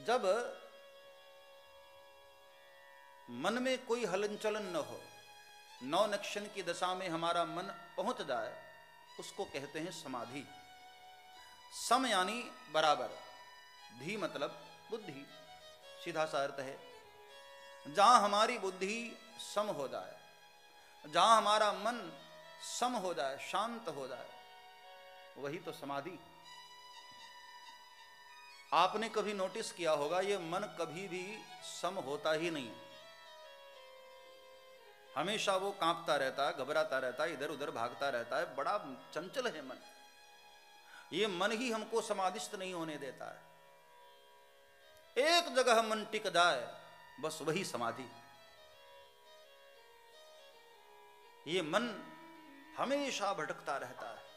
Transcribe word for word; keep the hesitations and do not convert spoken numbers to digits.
जब मन में कोई हलन चलन न हो, नौ नक्षण की दशा में हमारा मन पहुंच जाए, उसको कहते हैं समाधि। सम यानी बराबर, धी मतलब बुद्धि, सीधा सा अर्थ है। जहां हमारी बुद्धि सम हो जाए, जहां हमारा मन सम हो जाए, शांत हो जाए, वही तो समाधि। आपने कभी नोटिस किया होगा, ये मन कभी भी सम होता ही नहीं, हमेशा वो कांपता रहता है, घबराता रहता है, इधर उधर भागता रहता है, बड़ा चंचल है मन। ये मन ही हमको समाधिस्थ नहीं होने देता है। एक जगह मन टिक जाए, बस वही समाधि। ये मन हमेशा भटकता रहता है,